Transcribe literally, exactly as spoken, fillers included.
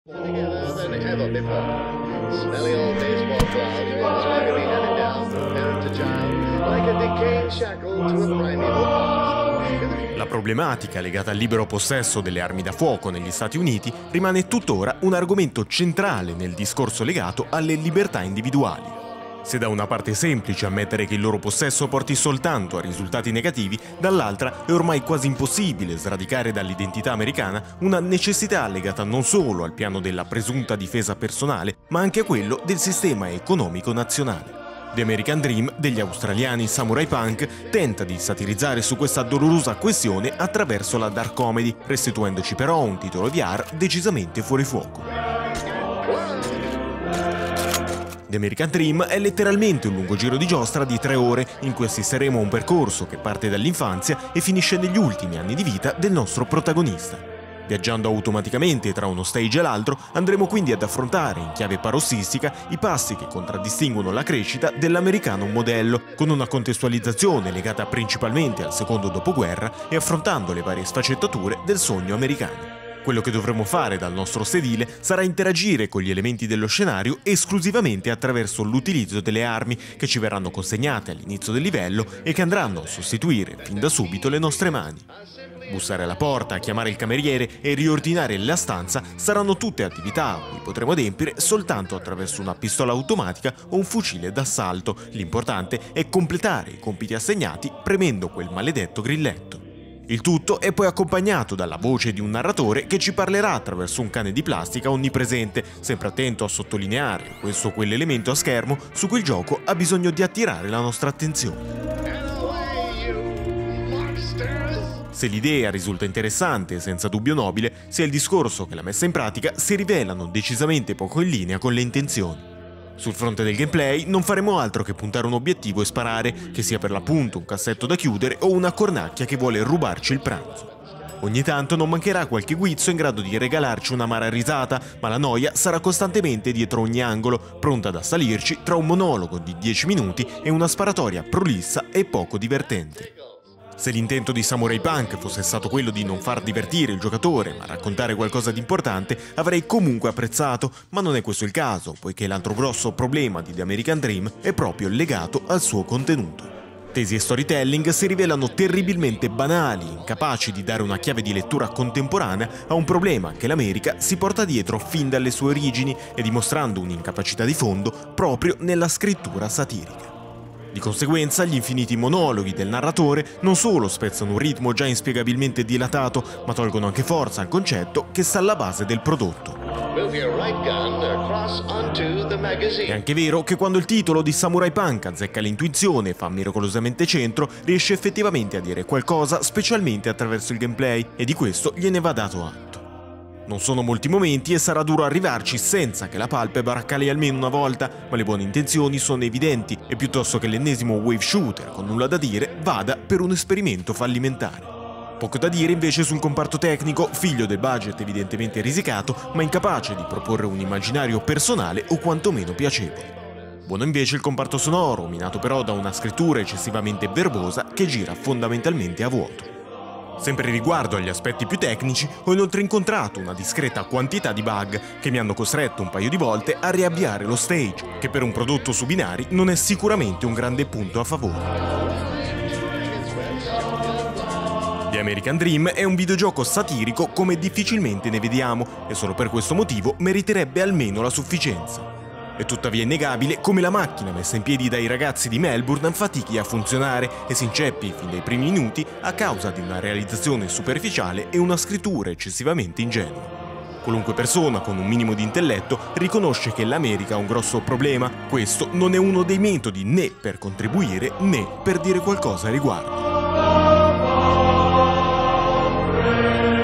La problematica legata al libero possesso delle armi da fuoco negli Stati Uniti rimane tuttora un argomento centrale nel discorso legato alle libertà individuali. Se da una parte è semplice ammettere che il loro possesso porti soltanto a risultati negativi, dall'altra è ormai quasi impossibile sradicare dall'identità americana una necessità legata non solo al piano della presunta difesa personale, ma anche a quello del sistema economico nazionale. The American Dream degli australiani Samurai Punk tenta di satirizzare su questa dolorosa questione attraverso la dark comedy, restituendoci però un titolo V R decisamente fuori fuoco. The American Dream è letteralmente un lungo giro di giostra di tre ore in cui assisteremo a un percorso che parte dall'infanzia e finisce negli ultimi anni di vita del nostro protagonista. Viaggiando automaticamente tra uno stage e l'altro, andremo quindi ad affrontare in chiave parossistica i passi che contraddistinguono la crescita dell'americano modello, con una contestualizzazione legata principalmente al secondo dopoguerra e affrontando le varie sfaccettature del sogno americano. Quello che dovremo fare dal nostro sedile sarà interagire con gli elementi dello scenario esclusivamente attraverso l'utilizzo delle armi che ci verranno consegnate all'inizio del livello e che andranno a sostituire fin da subito le nostre mani. Bussare alla porta, chiamare il cameriere e riordinare la stanza saranno tutte attività a cui potremo adempiere soltanto attraverso una pistola automatica o un fucile d'assalto. L'importante è completare i compiti assegnati premendo quel maledetto grilletto. Il tutto è poi accompagnato dalla voce di un narratore che ci parlerà attraverso un cane di plastica onnipresente, sempre attento a sottolineare questo o quell'elemento a schermo su cui il gioco ha bisogno di attirare la nostra attenzione. Se l'idea risulta interessante e senza dubbio nobile, sia il discorso che la messa in pratica si rivelano decisamente poco in linea con le intenzioni. Sul fronte del gameplay non faremo altro che puntare un obiettivo e sparare, che sia per l'appunto un cassetto da chiudere o una cornacchia che vuole rubarci il pranzo. Ogni tanto non mancherà qualche guizzo in grado di regalarci un'amara risata, ma la noia sarà costantemente dietro ogni angolo, pronta ad assalirci tra un monologo di dieci minuti e una sparatoria prolissa e poco divertente. Se l'intento di Samurai Punk fosse stato quello di non far divertire il giocatore ma raccontare qualcosa di importante, avrei comunque apprezzato, ma non è questo il caso, poiché l'altro grosso problema di The American Dream è proprio legato al suo contenuto. Tesi e storytelling si rivelano terribilmente banali, incapaci di dare una chiave di lettura contemporanea a un problema che l'America si porta dietro fin dalle sue origini e dimostrando un'incapacità di fondo proprio nella scrittura satirica. Di conseguenza, gli infiniti monologhi del narratore non solo spezzano un ritmo già inspiegabilmente dilatato, ma tolgono anche forza al concetto che sta alla base del prodotto. È anche vero che quando il titolo di Samurai Punk azzecca l'intuizione e fa miracolosamente centro, riesce effettivamente a dire qualcosa, specialmente attraverso il gameplay, e di questo gliene va dato atto. Non sono molti momenti e sarà duro arrivarci senza che la palpebra cali almeno una volta, ma le buone intenzioni sono evidenti e piuttosto che l'ennesimo wave shooter con nulla da dire vada per un esperimento fallimentare. Poco da dire invece sul comparto tecnico, figlio del budget evidentemente risicato, ma incapace di proporre un immaginario personale o quantomeno piacevole. Buono invece il comparto sonoro, minato però da una scrittura eccessivamente verbosa che gira fondamentalmente a vuoto. Sempre riguardo agli aspetti più tecnici, ho inoltre incontrato una discreta quantità di bug che mi hanno costretto un paio di volte a riavviare lo stage, che per un prodotto su binari non è sicuramente un grande punto a favore. The American Dream è un videogioco satirico come difficilmente ne vediamo e solo per questo motivo meriterebbe almeno la sufficienza. È tuttavia innegabile come la macchina messa in piedi dai ragazzi di Melbourne fatichi a funzionare e si inceppi fin dai primi minuti a causa di una realizzazione superficiale e una scrittura eccessivamente ingenua. Qualunque persona con un minimo di intelletto riconosce che l'America ha un grosso problema. Questo non è uno dei metodi né per contribuire né per dire qualcosa a riguardo.